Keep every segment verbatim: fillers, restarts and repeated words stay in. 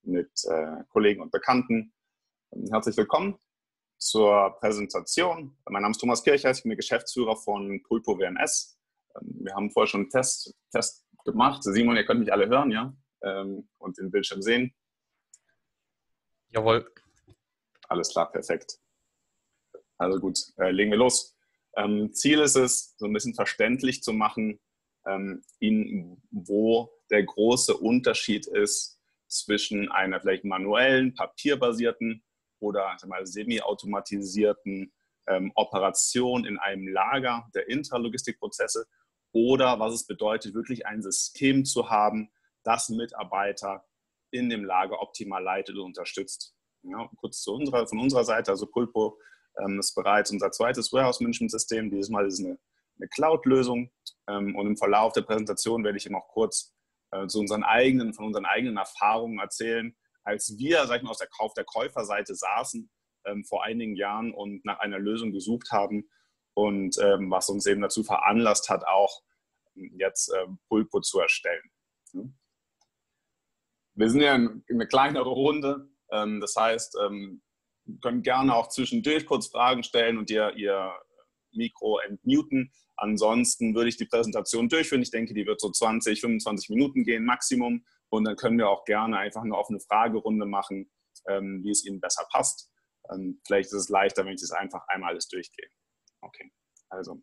mit äh, Kollegen und Bekannten. Herzlich willkommen zur Präsentation. Mein Name ist Thomas Kirchers, ich bin der Geschäftsführer von Pulpo W M S. Wir haben vorher schon einen Test, Test gemacht. Simon, ihr könnt mich alle hören, ja? Und den Bildschirm sehen. Jawohl. Alles klar, perfekt. Also gut, äh, legen wir los. Ähm, Ziel ist es, so ein bisschen verständlich zu machen, ähm, Ihnen, wo der große Unterschied ist zwischen einer vielleicht manuellen, papierbasierten oder semi-automatisierten ähm, Operation in einem Lager der Intralogistikprozesse oder was es bedeutet, wirklich ein System zu haben, das Mitarbeiter in dem Lager optimal leitet und unterstützt. Ja, kurz zu unserer, von unserer Seite, also Pulpo ähm, ist bereits unser zweites Warehouse-Management-System. Dieses Mal ist es eine, eine Cloud-Lösung ähm, und im Verlauf der Präsentation werde ich eben auch kurz äh, zu unseren eigenen, von unseren eigenen Erfahrungen erzählen, als wir, sag ich mal, aus der, auf der Käuferseite saßen ähm, vor einigen Jahren und nach einer Lösung gesucht haben und ähm, was uns eben dazu veranlasst hat, auch jetzt ähm, Pulpo zu erstellen. Hm? Wir sind ja eine kleinere Runde, ähm, das heißt, ähm, können gerne auch zwischendurch kurz Fragen stellen und ihr, ihr Mikro entmuten. Ansonsten würde ich die Präsentation durchführen. Ich denke, die wird so zwanzig, fünfundzwanzig Minuten gehen, Maximum. Und dann können wir auch gerne einfach eine offene Fragerunde machen, ähm, wie es Ihnen besser passt. Ähm, vielleicht ist es leichter, wenn ich das einfach einmal alles durchgehe. Okay, also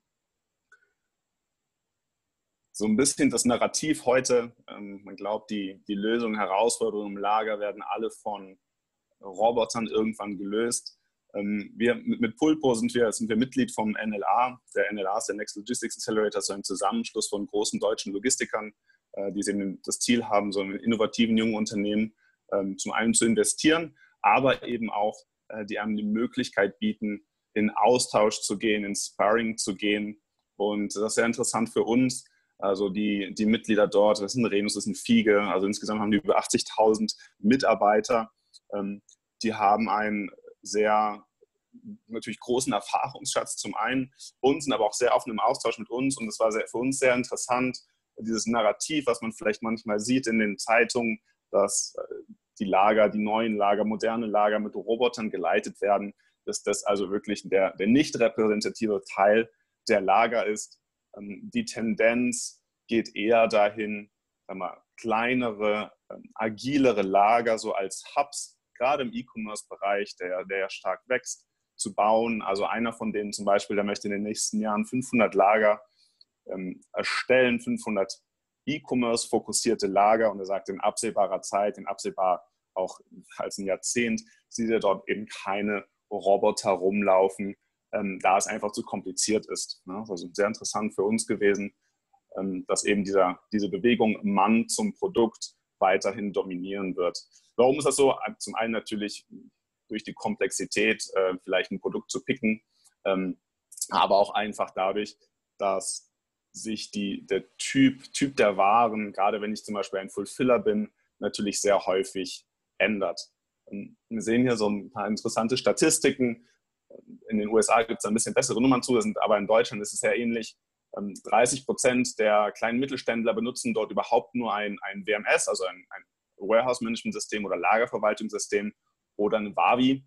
so ein bisschen das Narrativ heute. Ähm, man glaubt, die, die Lösungen, Herausforderungen im Lager werden alle von Robotern irgendwann gelöst. Ähm, wir, mit, mit Pulpo sind wir, sind wir Mitglied vom N L A. Der N L A ist der Next Logistics Accelerator, so ein Zusammenschluss von großen deutschen Logistikern, äh, die eben das Ziel haben, so in innovativen jungen Unternehmen ähm, zum einen zu investieren, aber eben auch, äh, die einem die Möglichkeit bieten, in Austausch zu gehen, in Sparring zu gehen. Und das ist sehr interessant für uns. Also die, die Mitglieder dort, das sind Renus, das sind Fiege, also insgesamt haben die über achtzigtausend Mitarbeiter. Ähm, die haben einen sehr natürlich großen Erfahrungsschatz zum einen und sind aber auch sehr offen im Austausch mit uns. Und das war sehr, für uns sehr interessant, dieses Narrativ, was man vielleicht manchmal sieht in den Zeitungen, dass die Lager, die neuen Lager, moderne Lager mit Robotern geleitet werden, dass das also wirklich der, der nicht repräsentative Teil der Lager ist. Die Tendenz geht eher dahin, sagen wir, kleinere, agilere Lager so als Hubs, gerade im E-Commerce-Bereich, der, der ja stark wächst, zu bauen. Also einer von denen zum Beispiel, der möchte in den nächsten Jahren fünfhundert Lager ähm, erstellen, fünfhundert E-Commerce-fokussierte Lager, und er sagt, in absehbarer Zeit, in absehbar auch als ein Jahrzehnt, sieht er dort eben keine Roboter rumlaufen, ähm, da es einfach zu kompliziert ist. Ne? Das ist also sehr interessant für uns gewesen, ähm, dass eben dieser, diese Bewegung Mann zum Produkt weiterhin dominieren wird. Warum ist das so? Zum einen natürlich durch die Komplexität, äh, vielleicht ein Produkt zu picken, ähm, aber auch einfach dadurch, dass sich die, der Typ, Typ der Waren, gerade wenn ich zum Beispiel ein Fulfiller bin, natürlich sehr häufig ändert. Und wir sehen hier so ein paar interessante Statistiken. In den U S A gibt es ein bisschen bessere Nummern zu, aber in Deutschland ist es sehr ähnlich. dreißig Prozent der kleinen Mittelständler benutzen dort überhaupt nur ein, ein W M S, also ein, ein Warehouse-Management-System oder Lagerverwaltungssystem oder ein Wavi.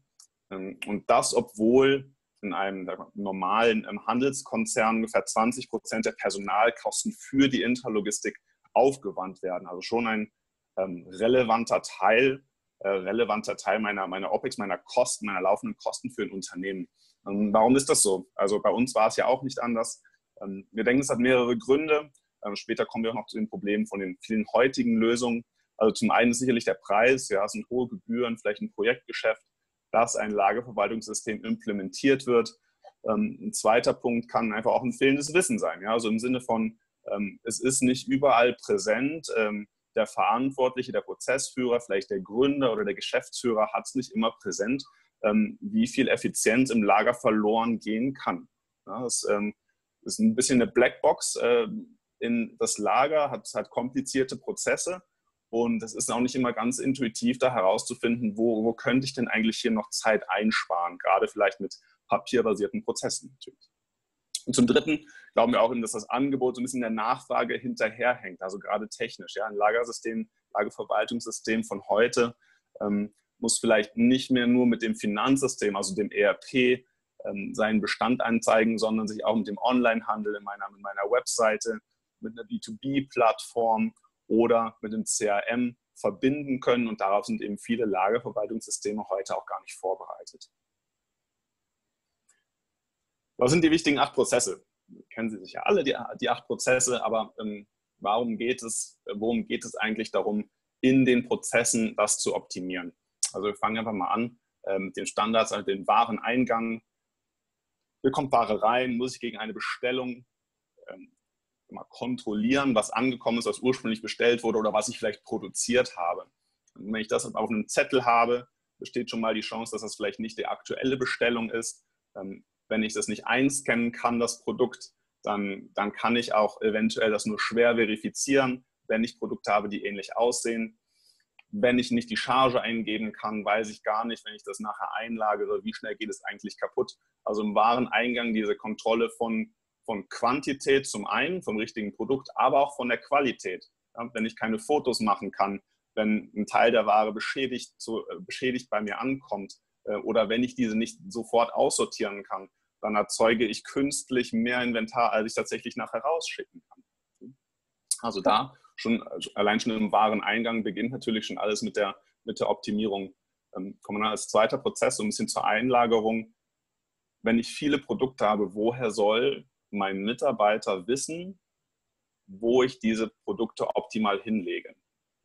Und das, obwohl in einem normalen Handelskonzern ungefähr zwanzig Prozent der Personalkosten für die Intralogistik aufgewandt werden. Also schon ein ähm, relevanter Teil, äh, relevanter Teil meiner, meiner OPEX, meiner Kosten, meiner laufenden Kosten für ein Unternehmen. Ähm, warum ist das so? Also bei uns war es ja auch nicht anders. Ähm, wir denken, es hat mehrere Gründe. Ähm, später kommen wir auch noch zu den Problemen von den vielen heutigen Lösungen. Also zum einen ist sicherlich der Preis, ja, es sind hohe Gebühren, vielleicht ein Projektgeschäft, dass ein Lagerverwaltungssystem implementiert wird. Ähm, ein zweiter Punkt kann einfach auch ein fehlendes Wissen sein. Ja? Also im Sinne von, ähm, es ist nicht überall präsent. Ähm, der Verantwortliche, der Prozessführer, vielleicht der Gründer oder der Geschäftsführer hat es nicht immer präsent, ähm, wie viel Effizienz im Lager verloren gehen kann. Ja, das ähm, ist ein bisschen eine Blackbox. Äh, in das Lager hat, hat komplizierte Prozesse. Und es ist auch nicht immer ganz intuitiv, da herauszufinden, wo, wo könnte ich denn eigentlich hier noch Zeit einsparen, gerade vielleicht mit papierbasierten Prozessen natürlich. Und zum Dritten glauben wir auch, dass das Angebot so ein bisschen der Nachfrage hinterherhängt, also gerade technisch. Ja, ein Lagersystem, Lagerverwaltungssystem von heute ähm, muss vielleicht nicht mehr nur mit dem Finanzsystem, also dem E R P, ähm, seinen Bestand anzeigen, sondern sich auch mit dem Onlinehandel in meiner, mit meiner Webseite, mit einer B zwei B-Plattform oder mit dem C R M verbinden können. Und darauf sind eben viele Lagerverwaltungssysteme heute auch gar nicht vorbereitet. Was sind die wichtigen acht Prozesse? Kennen Sie sicher alle, die, die acht Prozesse, aber ähm, warum geht es, worum geht es eigentlich darum, in den Prozessen das zu optimieren? Also wir fangen einfach mal an ähm, mit den Standards, also den Wareneingang. Hier kommt Ware rein, muss ich gegen eine Bestellung ähm, mal kontrollieren, was angekommen ist, was ursprünglich bestellt wurde oder was ich vielleicht produziert habe. Und wenn ich das auf einem Zettel habe, besteht schon mal die Chance, dass das vielleicht nicht die aktuelle Bestellung ist. Ähm, wenn ich das nicht einscannen kann, das Produkt, dann, dann kann ich auch eventuell das nur schwer verifizieren, wenn ich Produkte habe, die ähnlich aussehen. Wenn ich nicht die Charge eingeben kann, weiß ich gar nicht, wenn ich das nachher einlagere, wie schnell geht es eigentlich kaputt. Also im Wareneingang diese Kontrolle von, von Quantität zum einen, vom richtigen Produkt, aber auch von der Qualität. Ja, wenn ich keine Fotos machen kann, wenn ein Teil der Ware beschädigt, so, äh, beschädigt bei mir ankommt äh, oder wenn ich diese nicht sofort aussortieren kann, dann erzeuge ich künstlich mehr Inventar, als ich tatsächlich nachher rausschicken kann. Also da schon, also allein schon im Wareneingang beginnt natürlich schon alles mit der, mit der Optimierung. Ähm, kommen wir dann als zweiter Prozess so ein bisschen zur Einlagerung. Wenn ich viele Produkte habe, woher soll mein Mitarbeiter wissen, wo ich diese Produkte optimal hinlege?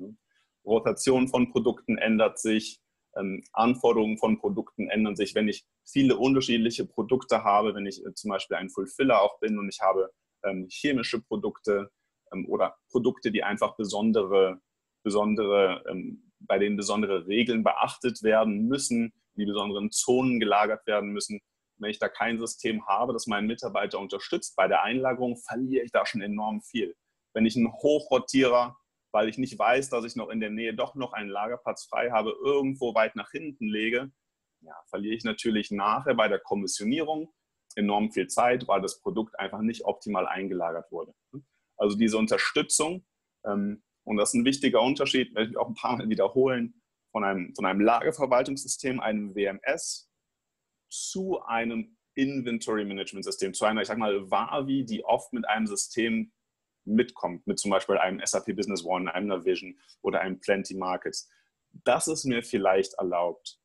Rotation von Produkten ändert sich, ähm, Anforderungen von Produkten ändern sich. Wenn ich viele unterschiedliche Produkte habe, wenn ich äh, zum Beispiel ein Fulfiller auch bin und ich habe ähm, chemische Produkte ähm, oder Produkte, die einfach besondere, besondere ähm, bei denen besondere Regeln beachtet werden müssen, die besonderen Zonen gelagert werden müssen. Wenn ich da kein System habe, das meinen Mitarbeiter unterstützt bei der Einlagerung, verliere ich da schon enorm viel. Wenn ich einen Hochrotierer, weil ich nicht weiß, dass ich noch in der Nähe doch noch einen Lagerplatz frei habe, irgendwo weit nach hinten lege, ja, verliere ich natürlich nachher bei der Kommissionierung enorm viel Zeit, weil das Produkt einfach nicht optimal eingelagert wurde. Also diese Unterstützung, ähm, und das ist ein wichtiger Unterschied, werde ich auch ein paar Mal wiederholen, von einem, von einem Lagerverwaltungssystem, einem W M S, zu einem Inventory Management System, zu einer, ich sag mal, Wavi, die oft mit einem System mitkommt, mit zum Beispiel einem S A P Business One, einem Navision oder einem Plenty Markets. Das ist mir vielleicht erlaubt,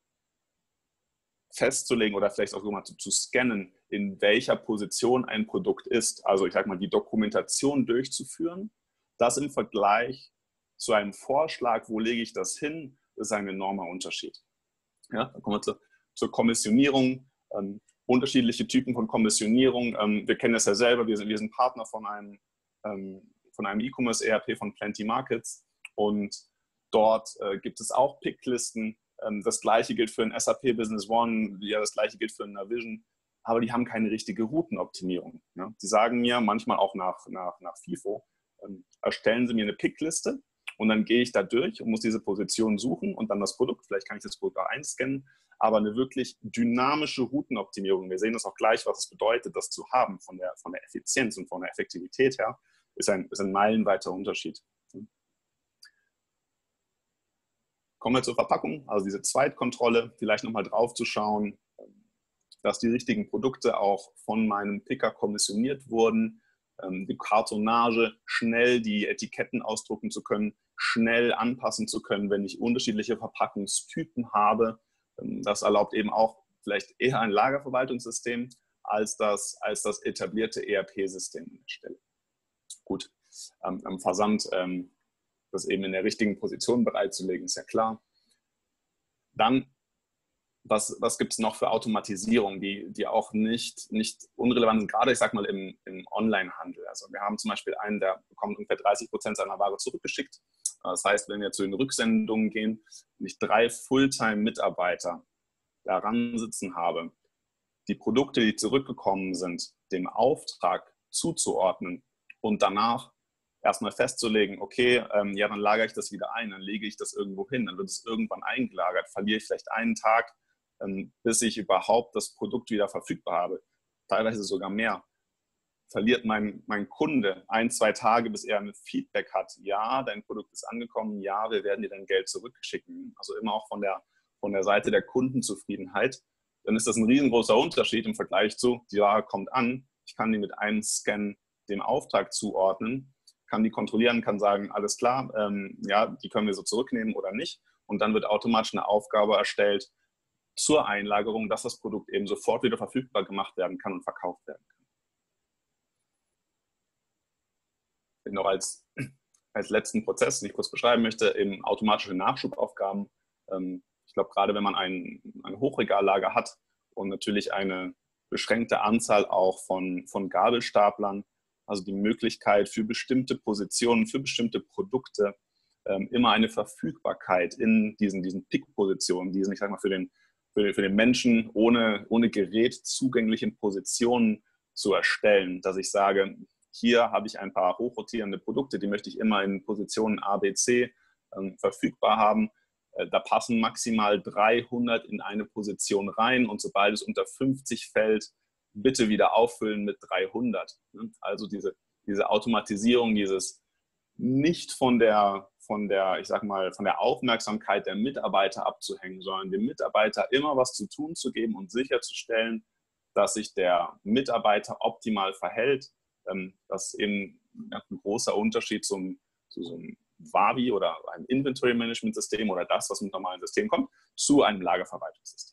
festzulegen oder vielleicht auch so mal zu, zu scannen, in welcher Position ein Produkt ist. Also ich sag mal, die Dokumentation durchzuführen, das im Vergleich zu einem Vorschlag, wo lege ich das hin, ist ein enormer Unterschied. Ja, dann kommen wir zu, zur Kommissionierung. Ähm, unterschiedliche Typen von Kommissionierung. Ähm, wir kennen das ja selber, wir sind, wir sind Partner von einem ähm, von einem E-Commerce-E R P von Plenty Markets und dort äh, gibt es auch Picklisten. Ähm, das gleiche gilt für ein S A P Business One, ja, das gleiche gilt für ein Navision, aber die haben keine richtige Routenoptimierung. Ja? Die sagen mir manchmal auch nach, nach, nach FIFO, ähm, erstellen Sie mir eine Pickliste und dann gehe ich da durch und muss diese Position suchen und dann das Produkt, vielleicht kann ich das Produkt auch einscannen, aber eine wirklich dynamische Routenoptimierung, wir sehen das auch gleich, was es bedeutet, das zu haben von der, von der Effizienz und von der Effektivität her, ist ein, ist ein meilenweiter Unterschied. Kommen wir zur Verpackung, also diese Zweitkontrolle, vielleicht nochmal drauf zu schauen, dass die richtigen Produkte auch von meinem Picker kommissioniert wurden, die Kartonage, schnell die Etiketten ausdrucken zu können, schnell anpassen zu können, wenn ich unterschiedliche Verpackungstypen habe. Das erlaubt eben auch vielleicht eher ein Lagerverwaltungssystem als das, als das etablierte E R P-System an der Stelle. Gut, ähm, am Versand ähm, das eben in der richtigen Position bereitzulegen, ist ja klar. Dann, was, was gibt es noch für Automatisierung, die, die auch nicht, nicht unrelevant sind, gerade ich sag mal im, im Online-Handel. Also wir haben zum Beispiel einen, der bekommt ungefähr dreißig Prozent seiner Ware zurückgeschickt. Das heißt, wenn wir zu den Rücksendungen gehen und ich drei Fulltime-Mitarbeiter daran sitzen habe, die Produkte, die zurückgekommen sind, dem Auftrag zuzuordnen und danach erstmal festzulegen, okay, ähm, ja, dann lagere ich das wieder ein, dann lege ich das irgendwo hin, dann wird es irgendwann eingelagert, verliere ich vielleicht einen Tag, ähm, bis ich überhaupt das Produkt wieder verfügbar habe, teilweise sogar mehr. verliert mein, mein Kunde ein, zwei Tage, bis er ein Feedback hat. Ja, dein Produkt ist angekommen. Ja, wir werden dir dein Geld zurückschicken. Also immer auch von der, von der Seite der Kundenzufriedenheit. Dann ist das ein riesengroßer Unterschied im Vergleich zu, die Ware kommt an, ich kann die mit einem Scan dem Auftrag zuordnen, kann die kontrollieren, kann sagen, alles klar, ähm, ja, die können wir so zurücknehmen oder nicht. Und dann wird automatisch eine Aufgabe erstellt zur Einlagerung, dass das Produkt eben sofort wieder verfügbar gemacht werden kann und verkauft werden kann. Noch als, als letzten Prozess, den ich kurz beschreiben möchte, eben automatische Nachschubaufgaben. Ähm, ich glaube, gerade wenn man ein, ein Hochregallager hat und natürlich eine beschränkte Anzahl auch von, von Gabelstaplern, also die Möglichkeit für bestimmte Positionen, für bestimmte Produkte, ähm, immer eine Verfügbarkeit in diesen, diesen Pick-Positionen, diesen, ich sag mal, für den, für, für den Menschen ohne, ohne Gerät zugänglichen Positionen zu erstellen, dass ich sage, hier habe ich ein paar hochrotierende Produkte, die möchte ich immer in Positionen A, B, C ähm, verfügbar haben. Äh, da passen maximal dreihundert in eine Position rein und sobald es unter fünfzig fällt, bitte wieder auffüllen mit dreihundert. Also diese, diese Automatisierung, dieses nicht von der, von der, ich sag mal, von der Aufmerksamkeit der Mitarbeiter abzuhängen, sondern dem Mitarbeiter immer was zu tun zu geben und sicherzustellen, dass sich der Mitarbeiter optimal verhält. Das ist eben ein großer Unterschied zum, zu so einem Wavi oder einem Inventory Management System oder das, was mit normalen Systemen kommt, zu einem Lagerverwaltungssystem.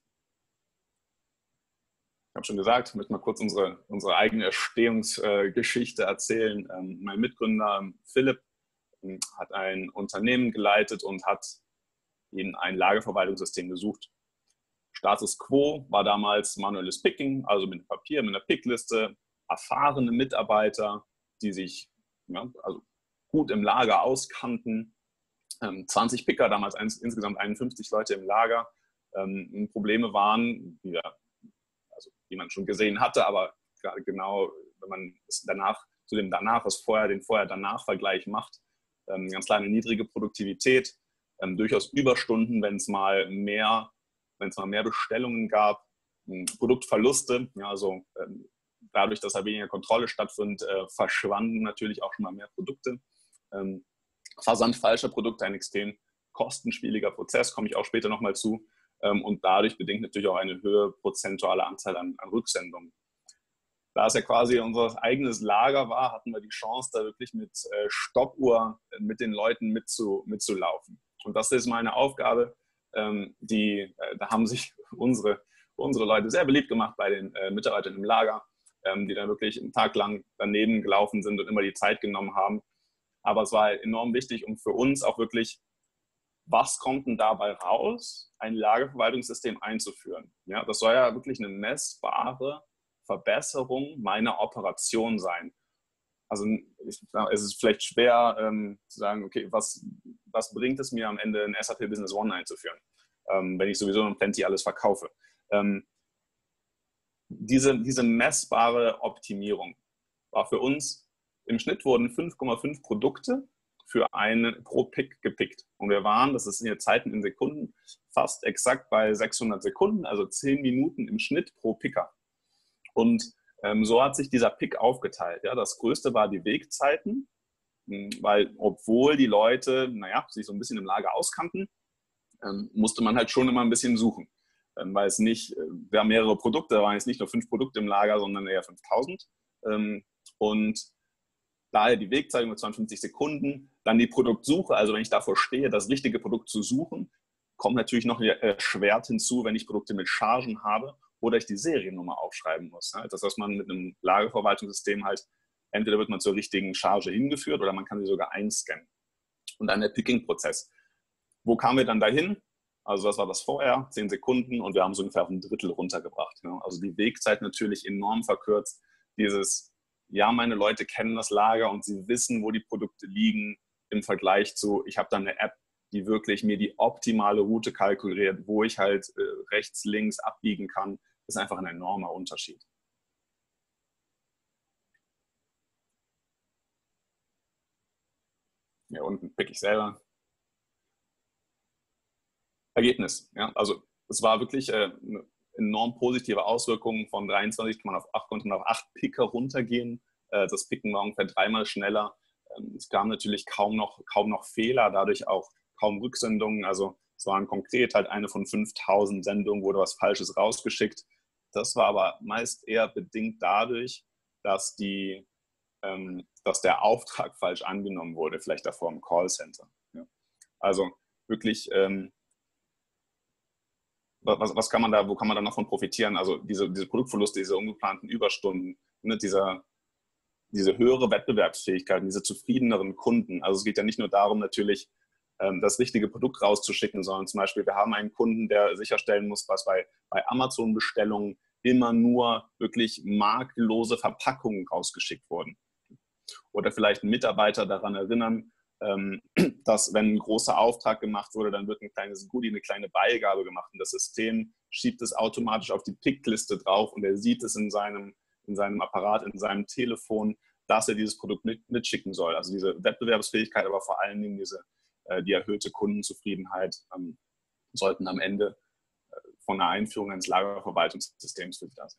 Ich habe schon gesagt, ich möchte mal kurz unsere, unsere eigene Entstehungsgeschichte erzählen. Ähm, mein Mitgründer Philipp ähm, hat ein Unternehmen geleitet und hat in ein Lagerverwaltungssystem gesucht. Status quo war damals manuelles Picking, also mit Papier, mit einer Pickliste, erfahrene Mitarbeiter, die sich ja, also gut im Lager auskannten. Ähm, zwanzig Picker, damals eins, insgesamt einundfünfzig Leute im Lager. Ähm, Probleme waren, die, also, die man schon gesehen hatte, aber gerade genau, wenn man es danach, zu dem danach, was vorher, den Vorher-Danach-Vergleich macht, ähm, ganz kleine niedrige Produktivität, ähm, durchaus Überstunden, wenn es mal mehr, wenn es mal mehr Bestellungen gab, ähm, Produktverluste, ja, also ähm, dadurch, dass da weniger Kontrolle stattfindet, äh, verschwanden natürlich auch schon mal mehr Produkte. Ähm, Versand falscher Produkte, ein extrem kostenspieliger Prozess, komme ich auch später nochmal zu. Ähm, und dadurch bedingt natürlich auch eine höhere prozentuale Anzahl an, an Rücksendungen. Da es ja quasi unser eigenes Lager war, hatten wir die Chance, da wirklich mit äh, Stoppuhr äh, mit den Leuten mitzu, mitzulaufen. Und das ist meine Aufgabe. Ähm, die, äh, da haben sich unsere, unsere Leute sehr beliebt gemacht bei den äh, Mitarbeitern im Lager, die dann wirklich einen Tag lang daneben gelaufen sind und immer die Zeit genommen haben. Aber es war enorm wichtig, um für uns auch wirklich, was kommt denn dabei raus, ein Lagerverwaltungssystem einzuführen. Ja, das soll ja wirklich eine messbare Verbesserung meiner Operation sein. Also es ist vielleicht schwer ähm, zu sagen, okay, was, was bringt es mir am Ende, ein S A P Business One einzuführen, ähm, wenn ich sowieso in Plenty alles verkaufe. Ähm, Diese, diese messbare Optimierung war für uns, im Schnitt wurden fünf Komma fünf Produkte für einen pro Pick gepickt. Und wir waren, das ist in den Zeiten in Sekunden, fast exakt bei sechshundert Sekunden, also zehn Minuten im Schnitt pro Picker. Und ähm, so hat sich dieser Pick aufgeteilt. Ja. Das größte war die Wegzeiten, weil obwohl die Leute, naja, sich so ein bisschen im Lager auskannten, ähm, musste man halt schon immer ein bisschen suchen. Weil es nicht, wir haben mehrere Produkte, da waren jetzt nicht nur fünf Produkte im Lager, sondern eher fünftausend. Und daher die Wegzeit mit zweiundfünfzig Sekunden, dann die Produktsuche, also wenn ich davor stehe, das richtige Produkt zu suchen, kommt natürlich noch erschwert hinzu, wenn ich Produkte mit Chargen habe oder ich die Seriennummer aufschreiben muss. Das, was man mit einem Lagerverwaltungssystem halt, entweder wird man zur richtigen Charge hingeführt oder man kann sie sogar einscannen. Und dann der Picking-Prozess. Wo kamen wir dann dahin? Also das war das vorher, zehn Sekunden und wir haben so ungefähr auf ein Drittel runtergebracht. Ja. Also die Wegzeit natürlich enorm verkürzt. Dieses, ja, meine Leute kennen das Lager und sie wissen, wo die Produkte liegen im Vergleich zu, ich habe dann eine App, die wirklich mir die optimale Route kalkuliert, wo ich halt äh, rechts, links abbiegen kann. Das ist einfach ein enormer Unterschied. Hier unten pick ich selber. Ergebnis. Ja? Also es war wirklich äh, eine enorm positive Auswirkung. Von dreiundzwanzig kann man auf acht, konnte man auf acht Picker runtergehen. Äh, das Picken war ungefähr dreimal schneller. Ähm, es gab natürlich kaum noch, kaum noch Fehler, dadurch auch kaum Rücksendungen. Also es waren konkret halt eine von fünftausend Sendungen, wurde was Falsches rausgeschickt. Das war aber meist eher bedingt dadurch, dass, die, ähm, dass der Auftrag falsch angenommen wurde, vielleicht davor im Callcenter. Ja. Also wirklich, ähm, was, was kann man da, wo kann man da noch von profitieren? Also diese, diese Produktverluste, diese ungeplanten Überstunden, ne, dieser, diese höhere Wettbewerbsfähigkeit, diese zufriedeneren Kunden. Also es geht ja nicht nur darum, natürlich ähm, das richtige Produkt rauszuschicken, sondern zum Beispiel, wir haben einen Kunden, der sicherstellen muss, dass bei, bei Amazon-Bestellungen immer nur wirklich makellose Verpackungen rausgeschickt wurden. Oder vielleicht einen Mitarbeiter daran erinnern, ähm, dass wenn ein großer Auftrag gemacht wurde, dann wird ein kleines Goodie, eine kleine Beigabe gemacht und das System schiebt es automatisch auf die Pickliste drauf und er sieht es in seinem, in seinem Apparat, in seinem Telefon, dass er dieses Produkt mit, mitschicken soll. Also diese Wettbewerbsfähigkeit, aber vor allen Dingen diese, äh, die erhöhte Kundenzufriedenheit ähm, sollten am Ende äh, von der Einführung eines Lagerverwaltungssystems für Sie da sein.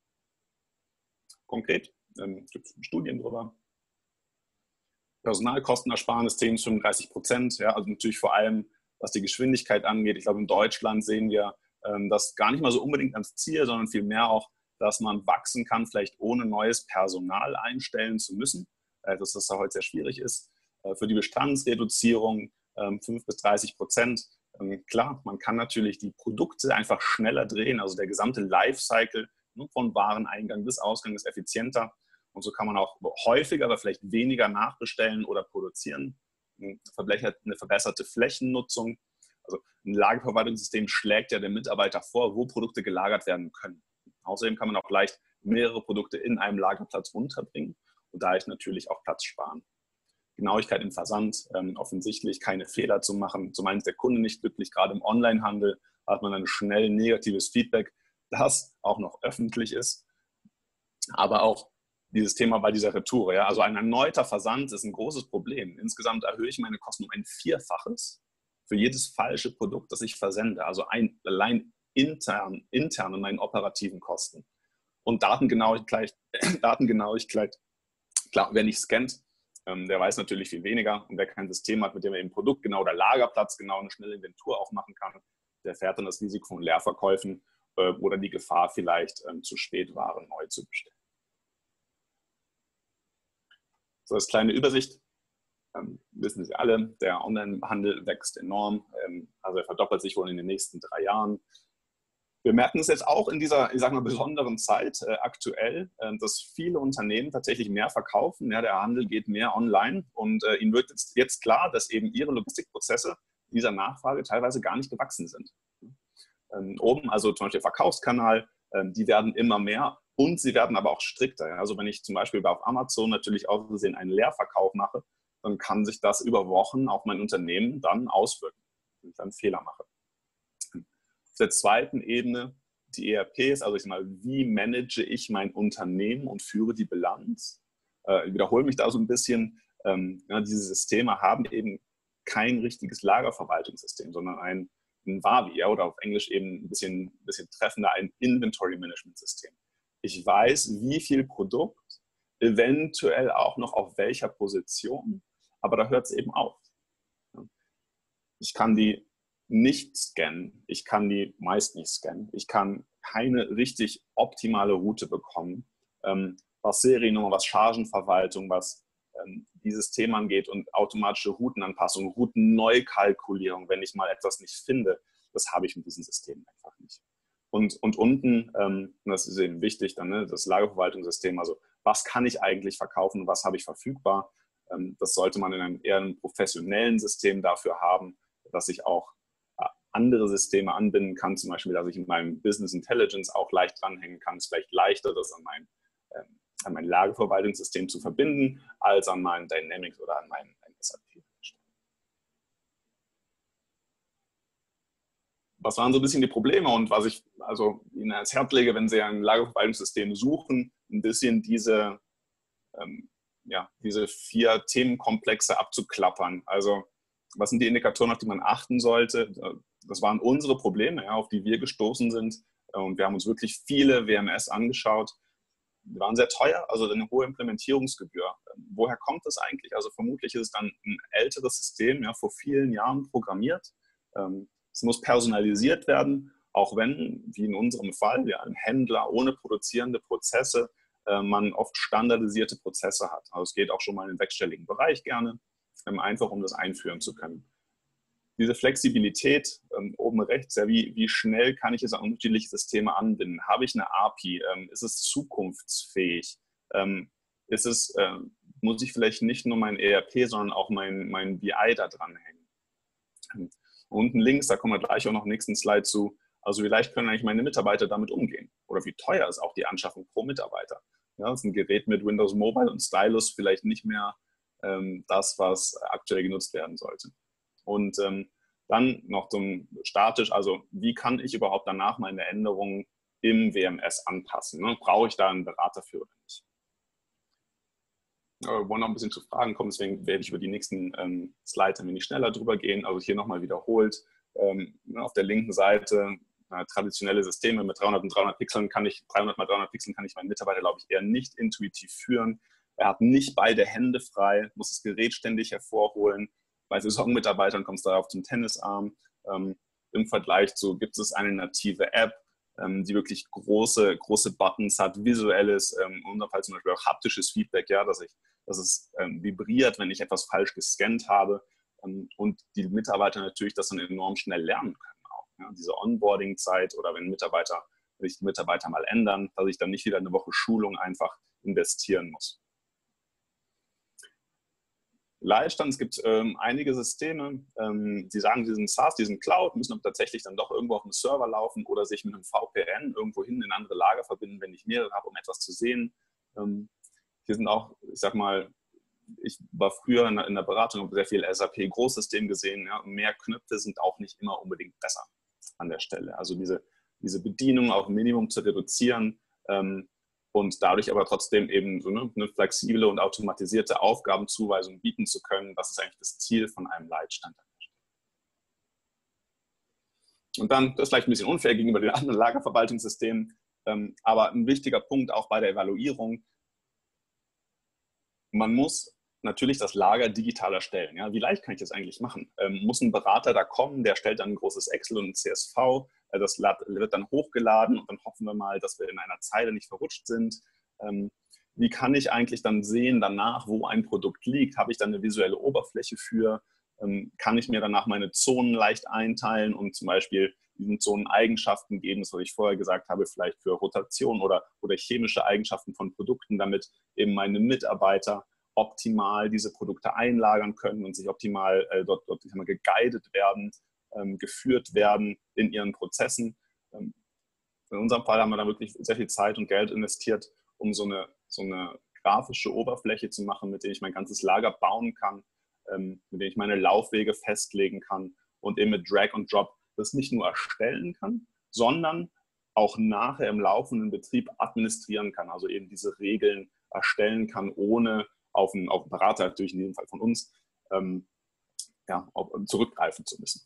Konkret ähm, gibt es Studien darüber. Personalkostenersparnis zehn bis fünfunddreißig Prozent, ja, also natürlich vor allem, was die Geschwindigkeit angeht. Ich glaube, in Deutschland sehen wir ähm, das gar nicht mal so unbedingt als Ziel, sondern vielmehr auch, dass man wachsen kann, vielleicht ohne neues Personal einstellen zu müssen, äh, dass das da heute sehr schwierig ist. Äh, für die Bestandsreduzierung ähm, fünf bis dreißig Prozent. Ähm, klar, man kann natürlich die Produkte einfach schneller drehen, also der gesamte Lifecycle ne, von Wareneingang bis Ausgang ist effizienter. Und so kann man auch häufiger, aber vielleicht weniger nachbestellen oder produzieren. Eine verbesserte Flächennutzung. Also ein Lagerverwaltungssystem schlägt ja dem Mitarbeiter vor, wo Produkte gelagert werden können. Außerdem kann man auch leicht mehrere Produkte in einem Lagerplatz unterbringen und dadurch natürlich auch Platz sparen. Genauigkeit im Versand, ähm, offensichtlich keine Fehler zu machen. Zum einen ist der Kunde nicht glücklich, gerade im Onlinehandel hat man dann schnell negatives Feedback, das auch noch öffentlich ist. Aber auch dieses Thema bei dieser Retour. Ja? Also ein erneuter Versand ist ein großes Problem. Insgesamt erhöhe ich meine Kosten um ein Vierfaches für jedes falsche Produkt, das ich versende. Also ein, allein intern, intern in meinen operativen Kosten. Und Datengenauigkeit, Datengenauigkeit klar, wer nicht scannt, ähm, der weiß natürlich viel weniger. Und wer kein System hat, mit dem er eben Produkt genau oder Lagerplatz genau eine schnelle Inventur auch machen kann, der fährt dann das Risiko von Leerverkäufen äh, oder die Gefahr vielleicht ähm, zu spät Waren neu zu bestellen. So, als kleine Übersicht, ähm, wissen Sie alle, der Onlinehandel wächst enorm, ähm, also er verdoppelt sich wohl in den nächsten drei Jahren. Wir merken es jetzt auch in dieser, ich sag mal, besonderen Zeit äh, aktuell, äh, dass viele Unternehmen tatsächlich mehr verkaufen. Ja, der Handel geht mehr online und äh, ihnen wird jetzt, jetzt klar, dass eben ihre Logistikprozesse dieser Nachfrage teilweise gar nicht gewachsen sind. Ähm, oben, also zum Beispiel der Verkaufskanal, ähm, die werden immer mehr. Und sie werden aber auch strikter. Also wenn ich zum Beispiel auf Amazon natürlich aus Versehen einen Leerverkauf mache, dann kann sich das über Wochen auf mein Unternehmen dann auswirken, wenn ich dann Fehler mache. Auf der zweiten Ebene die E R Ps, also ich sag mal, wie manage ich mein Unternehmen und führe die Bilanz? Äh, ich wiederhole mich da so ein bisschen. Ähm, ja, diese Systeme haben eben kein richtiges Lagerverwaltungssystem, sondern ein, ein W A V I, ja, oder auf Englisch eben ein bisschen, ein bisschen treffender ein Inventory Management System. Ich weiß, wie viel Produkt, eventuell auch noch auf welcher Position, aber da hört es eben auf. Ich kann die nicht scannen, ich kann die meist nicht scannen, ich kann keine richtig optimale Route bekommen, ähm, was Seriennummer, was Chargenverwaltung, was ähm, dieses Thema angeht und automatische Routenanpassung, Routenneukalkulierung, wenn ich mal etwas nicht finde, das habe ich mit diesen Systemen einfach nicht. Und, und unten, ähm, das ist eben wichtig, dann ne, das Lagerverwaltungssystem, also was kann ich eigentlich verkaufen, was habe ich verfügbar, ähm, das sollte man in einem eher einem professionellen System dafür haben, dass ich auch äh, andere Systeme anbinden kann, zum Beispiel, dass ich in meinem Business Intelligence auch leicht dranhängen kann, ist vielleicht leichter, das an mein, ähm, an mein Lagerverwaltungssystem zu verbinden, als an mein Dynamics oder an mein S A P. Was waren so ein bisschen die Probleme und was ich also Ihnen ans Herz lege, wenn Sie ein Lagerverwaltungssystem suchen, ein bisschen diese, ähm, ja, diese vier Themenkomplexe abzuklappern. Also was sind die Indikatoren, auf die man achten sollte? Das waren unsere Probleme, ja, auf die wir gestoßen sind. Und wir haben uns wirklich viele W M S angeschaut. die waren sehr teuer, also eine hohe Implementierungsgebühr. Ähm, woher kommt das eigentlich? Also vermutlich ist es dann ein älteres System, ja, vor vielen Jahren programmiert. Ähm, es muss personalisiert werden, auch wenn, wie in unserem Fall, ja, ein Händler ohne produzierende Prozesse, äh, man oft standardisierte Prozesse hat. Also es geht auch schon mal in den sechsstelligen Bereich gerne, ähm, einfach um das einführen zu können. Diese Flexibilität ähm, oben rechts, ja, wie, wie schnell kann ich es an unterschiedliche Systeme anbinden? Habe ich eine A P I? Ähm, ist es zukunftsfähig? Ähm, ist es, äh, muss ich vielleicht nicht nur mein E R P, sondern auch mein, mein B I da dranhängen? Und unten links, da kommen wir gleich auch noch im nächsten Slide zu, also wie leicht können eigentlich meine Mitarbeiter damit umgehen? Oder wie teuer ist auch die Anschaffung pro Mitarbeiter? Ja, das ist ein Gerät mit Windows Mobile und Stylus vielleicht nicht mehr ähm, das, was aktuell genutzt werden sollte. Und ähm, dann noch zum statisch, also wie kann ich überhaupt danach meine Änderungen im W M S anpassen? Ne? Brauche ich da einen Berater für oder nicht? Wir wollen noch ein bisschen zu Fragen kommen, deswegen werde ich über die nächsten ähm, Slides ein wenig schneller drüber gehen. Also hier nochmal wiederholt. Ähm, auf der linken Seite äh, traditionelle Systeme mit dreihundert und dreihundert Pixeln kann ich, dreihundert mal dreihundert Pixeln kann ich meinen Mitarbeiter, glaube ich, eher nicht intuitiv führen. Er hat nicht beide Hände frei, muss das Gerät ständig hervorholen. Bei Saisonmitarbeitern kommt es darauf zum Tennisarm. Ähm, Im Vergleich zu gibt es eine native App, ähm, die wirklich große, große Buttons hat, visuelles, ähm, in unserem Fall zum Beispiel auch haptisches Feedback, ja, dass, ich, dass es ähm, vibriert, wenn ich etwas falsch gescannt habe, ähm, und die Mitarbeiter natürlich das dann enorm schnell lernen können auch. Ja. Diese Onboarding-Zeit oder wenn Mitarbeiter, wenn sich die Mitarbeiter mal ändern, dass ich dann nicht wieder eine Woche Schulung einfach investieren muss. Leitstand, es gibt ähm, einige Systeme, ähm, die sagen, sie sind SaaS, die sind Cloud, müssen aber tatsächlich dann doch irgendwo auf einem Server laufen oder sich mit einem V P N irgendwo hin in andere Lager verbinden, wenn ich mehrere habe, um etwas zu sehen. Ähm, hier sind auch, ich sag mal, ich war früher in der, in der Beratung, habe sehr viel S A P-Großsystem gesehen. Ja, mehr Knöpfe sind auch nicht immer unbedingt besser an der Stelle. Also diese, diese Bedienung auf ein Minimum zu reduzieren, ähm, und dadurch aber trotzdem eben so eine, eine flexible und automatisierte Aufgabenzuweisung bieten zu können. Das ist eigentlich das Ziel von einem Leitstand. Und dann, das ist vielleicht ein bisschen unfair gegenüber den anderen Lagerverwaltungssystemen, ähm, aber ein wichtiger Punkt auch bei der Evaluierung, man muss natürlich das Lager digital erstellen. Ja, wie leicht kann ich das eigentlich machen? Ähm, muss ein Berater da kommen, der stellt dann ein großes Excel und ein C S V, äh, das wird dann hochgeladen und dann hoffen wir mal, dass wir in einer Zeile nicht verrutscht sind. Ähm, wie kann ich eigentlich dann sehen danach, wo ein Produkt liegt? Habe ich dann eine visuelle Oberfläche für? Ähm, kann ich mir danach meine Zonen leicht einteilen und zum Beispiel diesen Zonen Eigenschaften geben, das, was ich vorher gesagt habe, vielleicht für Rotation oder, oder chemische Eigenschaften von Produkten, damit eben meine Mitarbeiter optimal diese Produkte einlagern können und sich optimal äh, dort, dort ich sag mal, geguidet werden, ähm, geführt werden in ihren Prozessen. Ähm, in unserem Fall haben wir da wirklich sehr viel Zeit und Geld investiert, um so eine, so eine grafische Oberfläche zu machen, mit der ich mein ganzes Lager bauen kann, ähm, mit der ich meine Laufwege festlegen kann und eben mit Drag und Drop das nicht nur erstellen kann, sondern auch nachher im laufenden Betrieb administrieren kann, also eben diese Regeln erstellen kann, ohne auf einen, auf einen Berater, natürlich in diesem Fall von uns, ähm, ja, auf, zurückgreifen zu müssen.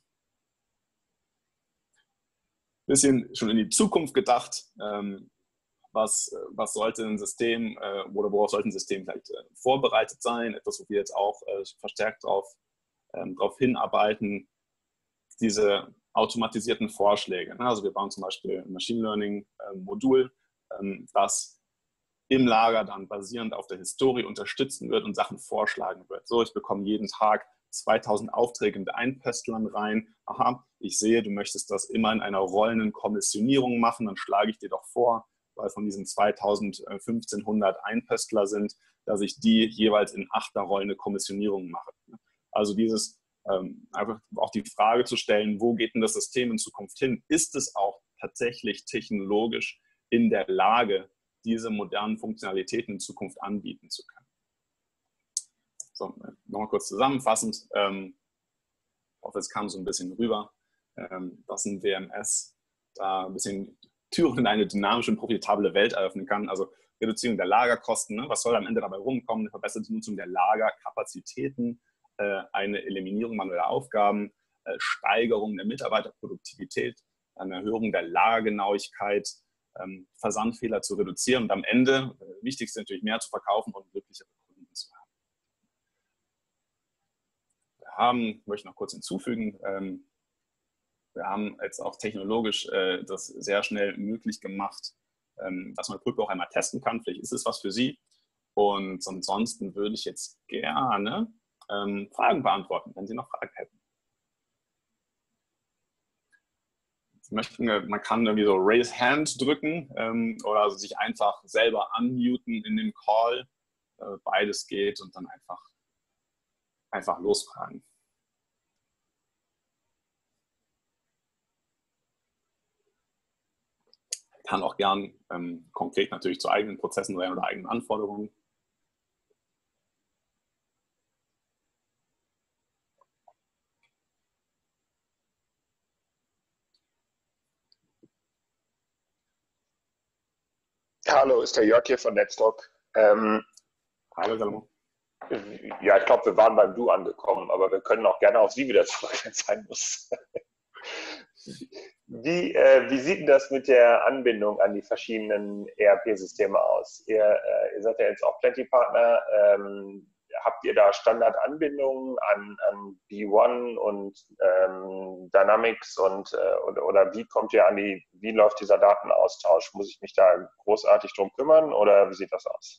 Ein bisschen schon in die Zukunft gedacht, ähm, was, was sollte ein System äh, oder worauf sollte ein System vielleicht äh, vorbereitet sein, etwas, wo wir jetzt auch äh, verstärkt darauf ähm, drauf hinarbeiten, diese automatisierten Vorschläge. Also wir bauen zum Beispiel ein Machine Learning Modul, das im Lager dann basierend auf der Historie unterstützen wird und Sachen vorschlagen wird. So, ich bekomme jeden Tag zweitausend Aufträge mit Einpöstlern rein. Aha, ich sehe, du möchtest das immer in einer rollenden Kommissionierung machen, dann schlage ich dir doch vor, weil von diesen zweitausend fünfzehnhundert Einpöstler sind, dass ich die jeweils in achter rollende Kommissionierung mache. Also dieses Ähm, einfach auch die Frage zu stellen, wo geht denn das System in Zukunft hin? Ist es auch tatsächlich technologisch in der Lage, diese modernen Funktionalitäten in Zukunft anbieten zu können? So, nochmal kurz zusammenfassend. Ähm, ich hoffe, es kam so ein bisschen rüber, ähm, dass ein W M S da ein bisschen Türen in eine dynamische und profitable Welt eröffnen kann. Also Reduzierung der Lagerkosten, ne? Was soll am Ende dabei rumkommen? Eine verbesserte Nutzung der Lagerkapazitäten, eine Eliminierung manueller Aufgaben, Steigerung der Mitarbeiterproduktivität, eine Erhöhung der Lagergenauigkeit, ähm, Versandfehler zu reduzieren und am Ende, äh, wichtig ist natürlich, mehr zu verkaufen und glücklichere Kunden zu haben. Wir haben, möchte ich noch kurz hinzufügen, ähm, wir haben jetzt auch technologisch äh, das sehr schnell möglich gemacht, ähm, dass man Pulpo auch einmal testen kann. Vielleicht ist es was für Sie. Und ansonsten würde ich jetzt gerne ähm, Fragen beantworten, wenn Sie noch Fragen hätten. Sie möchten, man kann irgendwie so Raise Hand drücken ähm, oder also sich einfach selber unmuten in dem Call. Äh, beides geht und dann einfach, einfach losfragen. Kann auch gern ähm, konkret natürlich zu eigenen Prozessen sein oder eigenen Anforderungen. Hallo, ist der Jörg hier von Netztalk. Ähm, Hallo, Salomon. ja, ich glaube, wir waren beim Du angekommen, aber wir können auch gerne auf Sie wieder zurück, wenn es sein muss. Wie, äh, wie sieht denn das mit der Anbindung an die verschiedenen E R P-Systeme aus? Ihr, äh, ihr seid ja jetzt auch Plenty-Partner. Ähm, habt ihr da Standardanbindungen an, an B eins und ähm, Dynamics und äh, oder, oder wie kommt ihr an die, wie läuft dieser Datenaustausch? Muss ich mich da großartig drum kümmern oder wie sieht das aus?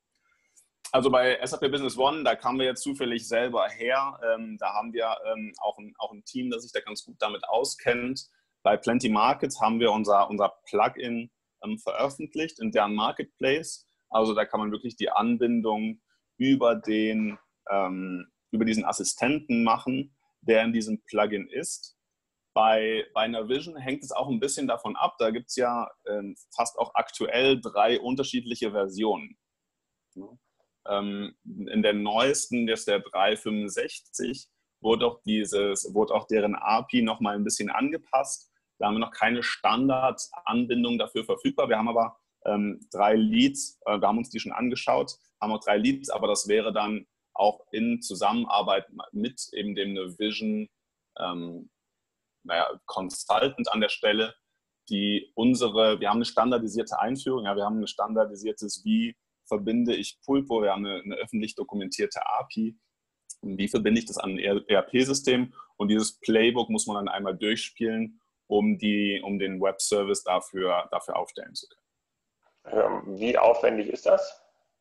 Also bei S A P Business One, da kamen wir jetzt zufällig selber her. Ähm, da haben wir ähm, auch, ein, auch ein Team, das sich da ganz gut damit auskennt. Bei Plenty Markets haben wir unser, unser Plugin ähm, veröffentlicht in deren Marketplace. Also da kann man wirklich die Anbindung über, den, ähm, über diesen Assistenten machen, der in diesem Plugin ist. Bei, bei Navision hängt es auch ein bisschen davon ab. Da gibt es ja ähm, fast auch aktuell drei unterschiedliche Versionen. Ja. Ähm, in der neuesten, das ist der drei Punkt fünfundsechzig, wurde auch, dieses, wurde auch deren A P I noch mal ein bisschen angepasst. Da haben wir noch keine Standardanbindung dafür verfügbar. Wir haben aber ähm, drei Leads, äh, wir haben uns die schon angeschaut, haben auch drei Leads, aber das wäre dann auch in Zusammenarbeit mit eben dem Navision ähm, naja, Consultant an der Stelle, die unsere, wir haben eine standardisierte Einführung, ja, wir haben ein standardisiertes, wie verbinde ich Pulpo, wir haben eine, eine öffentlich dokumentierte A P I, wie verbinde ich das an ein E R P-System und dieses Playbook muss man dann einmal durchspielen, um, die, um den Web-Service dafür, dafür aufstellen zu können. Wie aufwendig ist das?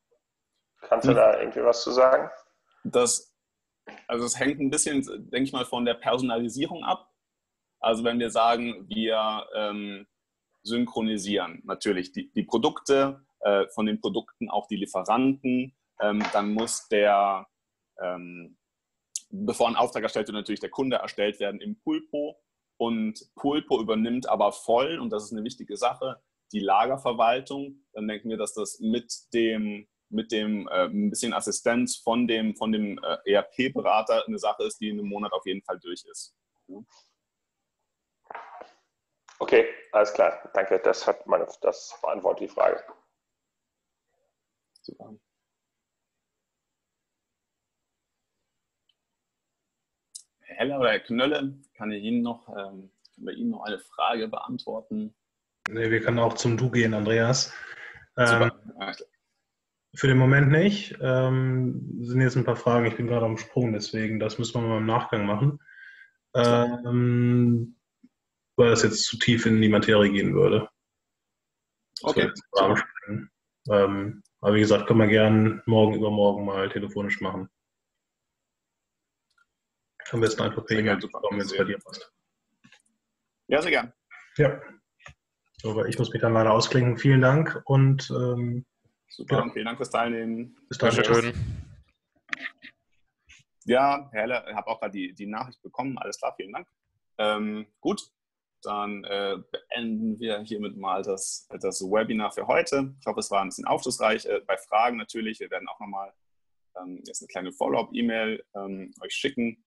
Kannst du Hm. da irgendwie was zu sagen? Das, also es hängt ein bisschen, denke ich mal, von der Personalisierung ab. Also wenn wir sagen, wir ähm, synchronisieren natürlich die, die Produkte, äh, von den Produkten auch die Lieferanten, ähm, dann muss der, ähm, bevor ein Auftrag erstellt wird, natürlich der Kunde erstellt werden im Pulpo und Pulpo übernimmt aber voll, und das ist eine wichtige Sache, die Lagerverwaltung. Dann denken wir, dass das mit dem, mit dem äh, ein bisschen Assistenz von dem, von dem äh, E R P-Berater eine Sache ist, die in einem Monat auf jeden Fall durch ist. Ja. Okay, alles klar. Danke, das, hat meine, das beantwortet die Frage. Super. Herr Heller oder Herr Knölle, kann ich Ihnen noch, ähm, kann bei Ihnen noch eine Frage beantworten? Nee, wir können auch zum Du gehen, Andreas. Super. Ähm, für den Moment nicht. Ähm, sind jetzt ein paar Fragen. Ich bin gerade am Sprung, deswegen, das müssen wir mal im Nachgang machen. Ähm, weil das jetzt zu tief in die Materie gehen würde. Okay. Ähm, aber wie gesagt, können wir gerne morgen, übermorgen mal telefonisch machen. Am besten einfach per E-Mail, wenn es bei dir passt. Ja, sehr gern. Ja. Aber ich muss mich dann leider ausklingen. Vielen Dank und ähm, super, ja. Vielen Dank fürs Teilnehmen. Bis dann. Schön. Ja, Herr Heller, ich habe auch gerade die, die Nachricht bekommen. Alles klar, vielen Dank. Ähm, gut, dann äh, beenden wir hiermit mal das, das Webinar für heute. Ich hoffe, es war ein bisschen aufschlussreich. Äh, bei Fragen natürlich, wir werden auch nochmal ähm, jetzt eine kleine Follow-up-E-Mail ähm, euch schicken.